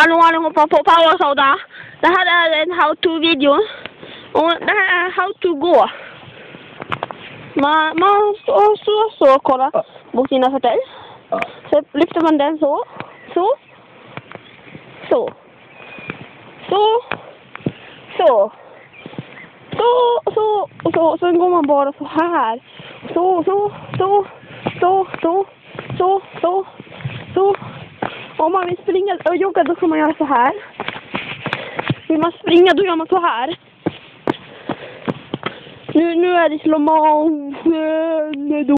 Hallå på Powersoda. Det här är en how-to-video. Och det här är how to gå. Man står så och kollar mot sina fötter. Så lyfter man den så. Och sen går man bara så här. Så. Om man vill springa och jogga då kan man göra så här. Vill man springa då gör man så här. Nu är det slow motion.